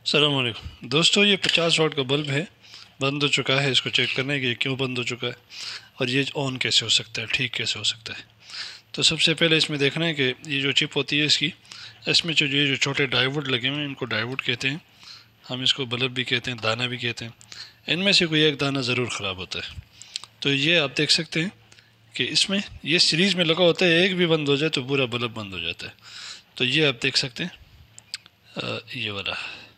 अस्सलाम वालेकुम दोस्तों, ये 50 वाट का बल्ब है, बंद हो चुका है। इसको चेक करना है कि क्यों बंद हो चुका है और ये ऑन कैसे हो सकता है, ठीक कैसे हो सकता है। तो सबसे पहले इसमें देखना है कि ये जो चिप होती है इसकी, इसमें जो छोटे डायोड लगे हुए हैं इनको डायोड कहते हैं। हम इसको बल्ब भी कहते हैं, दाना भी कहते हैं। इनमें से कोई एक दाना ज़रूर ख़राब होता है। तो ये आप देख सकते हैं कि इसमें ये सीरीज़ में लगा होता है, एक भी बंद हो जाए तो पूरा बल्ब बंद हो जाता है। तो ये आप देख सकते हैं, ये वाला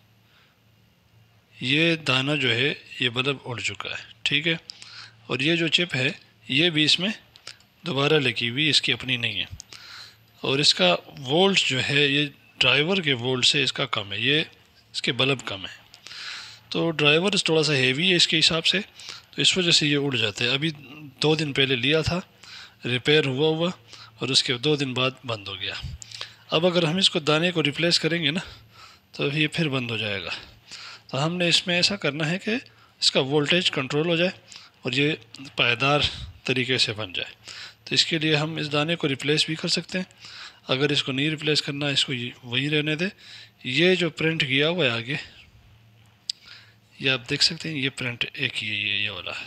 ये दाना जो है ये बल्ब उड़ चुका है, ठीक है। और ये जो चिप है ये भी इसमें दोबारा लगी हुई, इसकी अपनी नहीं है। और इसका वोल्ट जो है ये ड्राइवर के वोल्ट से इसका कम है, ये इसके बल्ब कम है। तो ड्राइवर थोड़ा सा हेवी है इसके हिसाब से, तो इस वजह से ये उड़ जाते हैं। अभी 2 दिन पहले लिया था, रिपेयर हुआ और उसके 2 दिन बाद बंद हो गया। अब अगर हम इसको दाने को रिप्लेस करेंगे ना तो ये फिर बंद हो जाएगा। तो हमने इसमें ऐसा करना है कि इसका वोल्टेज कंट्रोल हो जाए और ये पायदार तरीके से बन जाए। तो इसके लिए हम इस दाने को रिप्लेस भी कर सकते हैं। अगर इसको नहीं रिप्लेस करना, इसको वहीं रहने दें। ये जो प्रिंट किया हुआ है आगे, ये आप देख सकते हैं, ये प्रिंट एक ही है, ये वाला,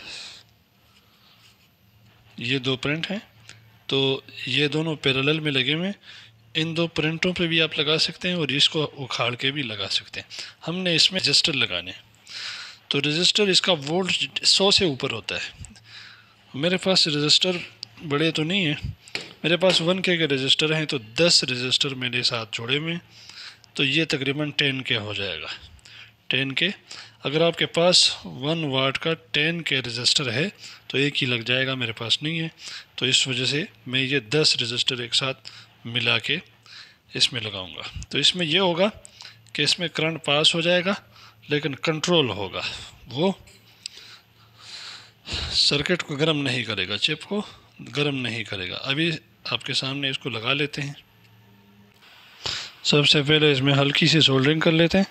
ये 2 प्रिंट हैं। तो ये दोनों पैरेलल में लगे हुए हैं। इन 2 प्रिंटों पे भी आप लगा सकते हैं और इसको उखाड़ के भी लगा सकते हैं। हमने इसमें रजिस्टर लगाने, तो रजिस्टर इसका वोल्ट 100 से ऊपर होता है। मेरे पास रजिस्टर बड़े तो नहीं हैं, मेरे पास 1K के रजिस्टर हैं, तो 10 रजिस्टर मेरे साथ जुड़े हुए हैं। तो ये तकरीबन 10K हो जाएगा, 10K। अगर आपके पास 1 वाट का 10K रजिस्टर है तो एक ही लग जाएगा, मेरे पास नहीं है। तो इस वजह से मैं ये 10 रजिस्टर एक साथ मिला के इसमें लगाऊंगा। तो इसमें यह होगा कि इसमें करंट पास हो जाएगा लेकिन कंट्रोल होगा, वो सर्किट को गर्म नहीं करेगा, चिप को गर्म नहीं करेगा। अभी आपके सामने इसको लगा लेते हैं। सबसे पहले इसमें हल्की सी सोल्डरिंग कर लेते हैं।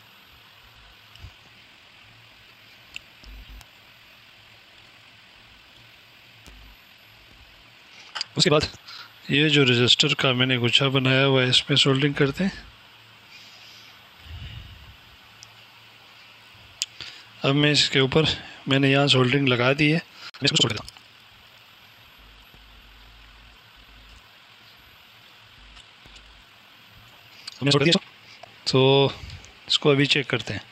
उसके बाद ये जो रजिस्टर का मैंने गुच्छा बनाया हुआ है इसमें सोल्डरिंग करते हैं। अब मैं इसके ऊपर, मैंने यहाँ सोल्डरिंग लगा दी है, मैं इसको छोड़ देता हूँ। हमने छोड़ दिया, तो इसको अभी चेक करते हैं।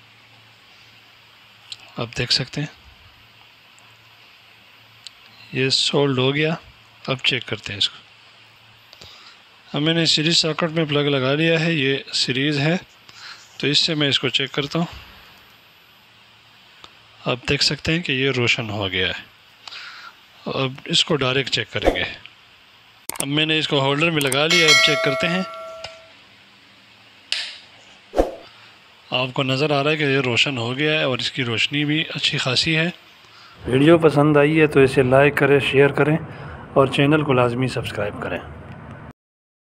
आप देख सकते हैं ये सोल्ड हो गया। अब चेक करते हैं इसको। अब मैंने सीरीज सॉकेट में प्लग लगा लिया है, ये सीरीज़ है, तो इससे मैं इसको चेक करता हूँ। आप देख सकते हैं कि ये रोशन हो गया है। अब इसको डायरेक्ट चेक करेंगे। अब मैंने इसको होल्डर में लगा लिया, अब चेक करते हैं। आपको नज़र आ रहा है कि ये रोशन हो गया है और इसकी रोशनी भी अच्छी खासी है। वीडियो पसंद आई है तो इसे लाइक करें, शेयर करें और चैनल को लाजमी सब्सक्राइब करें।